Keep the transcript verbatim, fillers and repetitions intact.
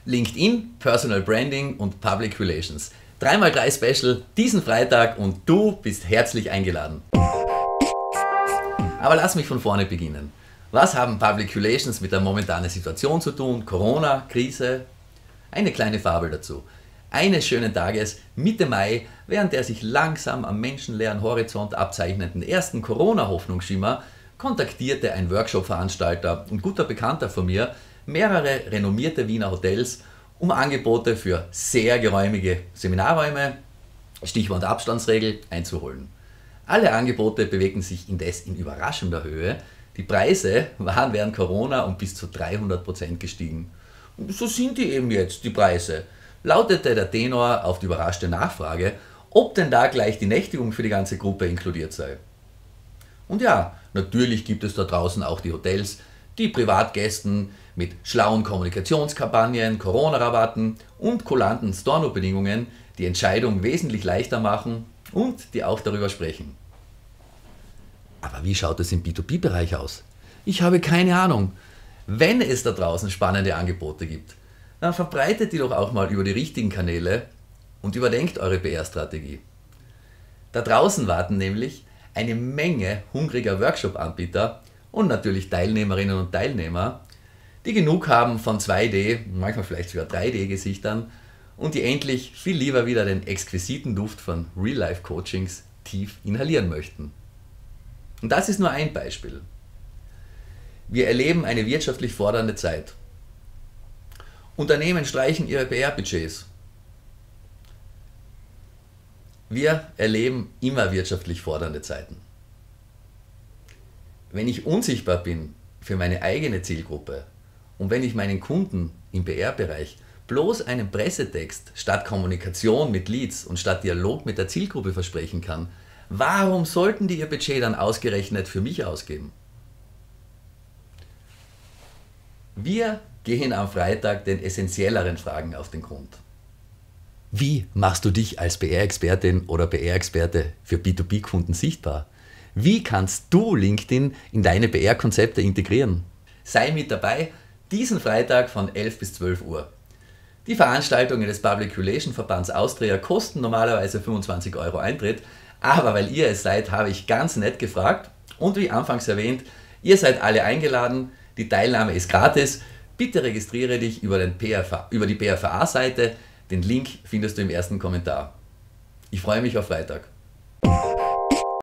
LinkedIn, Personal Branding und Public Relations. drei mal drei Special diesen Freitag und du bist herzlich eingeladen. Aber lass mich von vorne beginnen. Was haben Public Relations mit der momentanen Situation zu tun? Corona, Krise? Eine kleine Fabel dazu. Eines schönen Tages, Mitte Mai, während der sich langsam am menschenleeren Horizont abzeichnenden ersten Corona-Hoffnungsschimmer, kontaktierte ein Workshop-Veranstalter und guter Bekannter von mir mehrere renommierte Wiener Hotels um Angebote für sehr geräumige Seminarräume, Stichwort Abstandsregel, einzuholen. Alle Angebote bewegten sich indes in überraschender Höhe. Die Preise waren während Corona um bis zu dreihundert Prozent gestiegen. Und so sind die eben jetzt, die Preise, lautete der Tenor auf die überraschte Nachfrage, ob denn da gleich die Nächtigung für die ganze Gruppe inkludiert sei. Und ja, natürlich gibt es da draußen auch die Hotels, die Privatgästen mit schlauen Kommunikationskampagnen, Corona-Rabatten und kulanten Storno-Bedingungen die Entscheidung wesentlich leichter machen und die auch darüber sprechen. Aber wie schaut es im B zwei B-Bereich aus? Ich habe keine Ahnung. Wenn es da draußen spannende Angebote gibt, dann verbreitet die doch auch mal über die richtigen Kanäle und überdenkt eure P R-Strategie. Da draußen warten nämlich eine Menge hungriger Workshop-Anbieter und natürlich Teilnehmerinnen und Teilnehmer, die genug haben von zwei D, manchmal vielleicht sogar drei D-Gesichtern und die endlich viel lieber wieder den exquisiten Duft von Real-Life-Coachings tief inhalieren möchten. Und das ist nur ein Beispiel. Wir erleben eine wirtschaftlich fordernde Zeit. Unternehmen streichen ihre P R-Budgets. Wir erleben immer wirtschaftlich fordernde Zeiten. Wenn ich unsichtbar bin für meine eigene Zielgruppe und wenn ich meinen Kunden im P R-Bereich bloß einen Pressetext statt Kommunikation mit Leads und statt Dialog mit der Zielgruppe versprechen kann, warum sollten die ihr Budget dann ausgerechnet für mich ausgeben? Wir gehen am Freitag den essentielleren Fragen auf den Grund. Wie machst du dich als P R-Expertin oder P R-Experte für B zwei B-Kunden sichtbar? Wie kannst du LinkedIn in deine P R-Konzepte integrieren? Sei mit dabei diesen Freitag von elf bis zwölf Uhr. Die Veranstaltungen des Public Relations Verbands Austria kosten normalerweise fünfundzwanzig Euro Eintritt, aber weil ihr es seid, habe ich ganz nett gefragt und wie anfangs erwähnt, ihr seid alle eingeladen, die Teilnahme ist gratis. Bitte registriere dich über, den P R V, über die P R V A-Seite, den Link findest du im ersten Kommentar. Ich freue mich auf Freitag.